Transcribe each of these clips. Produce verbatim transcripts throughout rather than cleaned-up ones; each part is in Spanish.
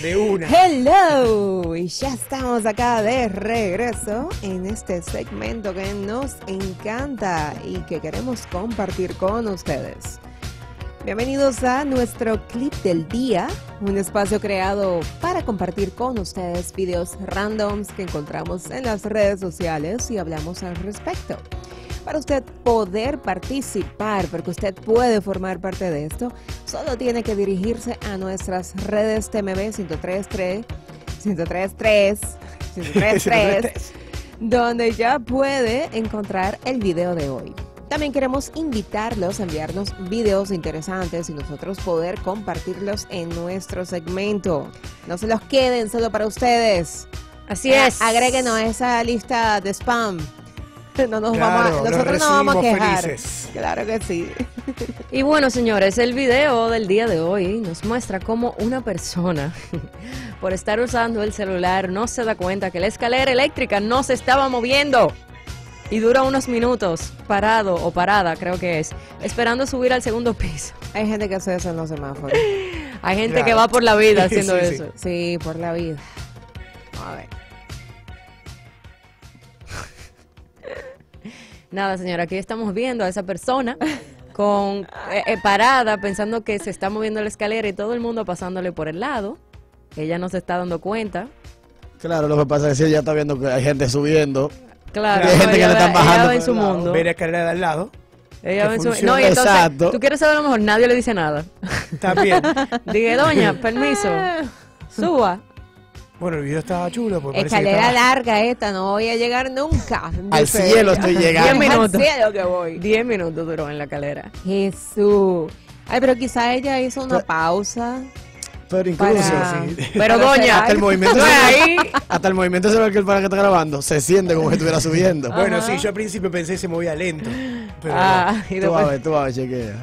De una. Hello, y ya estamos acá de regreso en este segmento que nos encanta y que queremos compartir con ustedes. Bienvenidos a nuestro clip del día, un espacio creado para compartir con ustedes videos randoms que encontramos en las redes sociales y hablamos al respecto. Para usted poder participar, porque usted puede formar parte de esto, solo tiene que dirigirse a nuestras redes T M B ciento tres punto tres, ciento tres punto tres, ciento tres punto tres, donde ya puede encontrar el video de hoy. También queremos invitarlos a enviarnos videos interesantes y nosotros poder compartirlos en nuestro segmento. No se los queden solo para ustedes. Así es. Agréguenos a esa lista de spam. No nos Claro, vamos a, nosotros no vamos a quejar. Felices. Claro que sí. Y bueno, señores, el video del día de hoy nos muestra cómo una persona, por estar usando el celular, no se da cuenta que la escalera eléctrica no se estaba moviendo. Y dura unos minutos parado o parada, creo que es, esperando subir al segundo piso. Hay gente que hace eso en los semáforos. Hay gente Claro. que va por la vida haciendo Sí, sí. eso. Sí, por la vida. A ver. Nada, señora, aquí estamos viendo a esa persona con eh, eh, parada, pensando que se está moviendo la escalera y todo el mundo pasándole por el lado. Ella no se está dando cuenta. Claro, lo que pasa es que si ella está viendo que hay gente subiendo. Claro, Hay gente ella que le va- están ella bajando va en por su el lado. mundo. Ver la escalera de al lado. Ella que va en su... funciona. No, y entonces, Exacto. tú quieres saber a lo mejor, nadie le dice nada. También. Dije, doña, permiso, suba. Bueno, el video estaba chulo. Porque parece que Escalera estaba- larga esta, no voy a llegar nunca. Al dice cielo ella. estoy Diez llegando. minutos. Al cielo que voy. Diez minutos duró en la calera. Jesús. Ay, pero quizá ella hizo una pausa. Pero incluso, Para- sí. Pero Para doña, hasta el movimiento no es ahí. hasta el movimiento celular que el para que está grabando se siente como que estuviera subiendo. Bueno, Ajá. sí, yo al principio pensé que se movía lento. Pero Ah, y Tú vas a después... ver, tú vas a ver, chequea.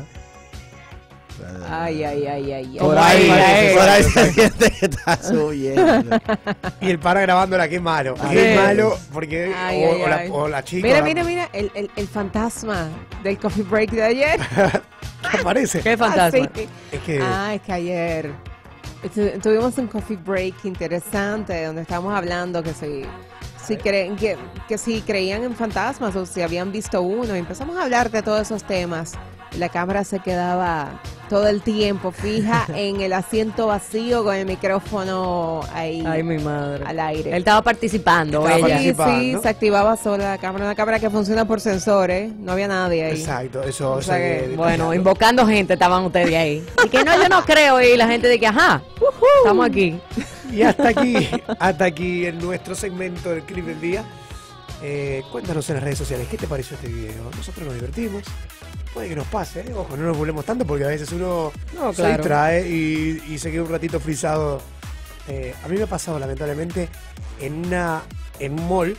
Ay, ay, ay, ay, ay. Por Como ahí, ahí, por ahí ahí. se siente que está subiendo. no. Y el para grabándola, qué malo. Ay, Qué sí. malo, porque. Ay, o, ay, o la, ay. o la chica. Mira, la- mira, mira, el, el, el fantasma del coffee break de ayer. ¿Qué aparece? Qué fantasma. Ah, sí. Es que. Ah, es que ayer tu- tuvimos un coffee break interesante donde estábamos hablando que si, si creen que, que si creían en fantasmas o si habían visto uno. Y empezamos a hablar de todos esos temas. La cámara se quedaba todo el tiempo fija en el asiento vacío con el micrófono ahí Ay, mi madre. al aire. Él estaba participando, Estaba ella. Sí, sí, participando. se activaba sola la cámara, una cámara que funciona por sensores, no había nadie ahí. Exacto, eso. O eso sea que- que- Bueno, invocando gente estaban ustedes ahí. Y que no, yo no creo. Y la gente de que, ajá, estamos aquí. Y hasta aquí, hasta aquí en nuestro segmento del clip del día. Eh, cuéntanos en las redes sociales, ¿qué te pareció este video? Nosotros nos divertimos. Puede que nos pase, ¿eh? Ojo, no nos burlemos tanto porque a veces uno No, se claro. distrae y, y se queda un ratito frisado. Eh, a mí me ha pasado, lamentablemente, en una en un mall,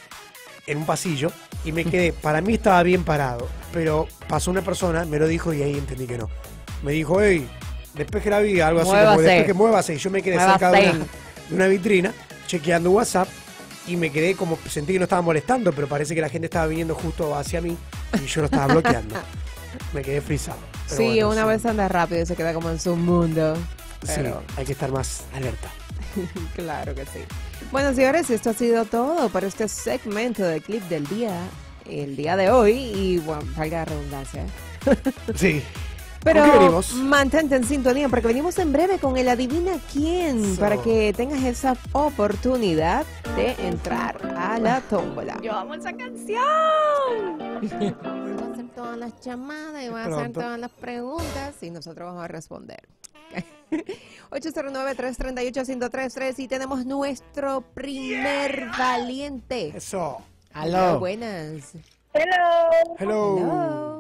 en un pasillo, y me quedé, para mí estaba bien parado, pero pasó una persona, me lo dijo y ahí entendí que no. Me dijo, hey, después que la vi, algo así como, Muévase. después que muévase, y yo me quedé cerca de Muévase. una, de una vitrina, chequeando WhatsApp, y me quedé como, sentí que no estaba molestando, pero parece que la gente estaba viniendo justo hacia mí, y yo lo estaba bloqueando. Me quedé frisado. Pero Sí, bueno, una sí. vez anda rápido y se queda como en su mundo. Sí, Pero hay que estar más alerta. claro que sí. Bueno, señores, esto ha sido todo para este segmento del clip del día, el día de hoy. Y bueno, valga la redundancia. Sí. Pero ¿Con qué venimos? mantente en sintonía porque venimos en breve con el Adivina Quién Eso. para que tengas esa oportunidad de entrar a la tómbola. Yo amo esa canción. Voy a hacer todas las llamadas y voy a hacer Pronto. todas las preguntas y nosotros vamos a responder. ocho cero nueve, tres tres ocho, cinco tres tres y tenemos nuestro primer valiente. Eso. Hola, Aló. buenas. Hello. Hello. Hello.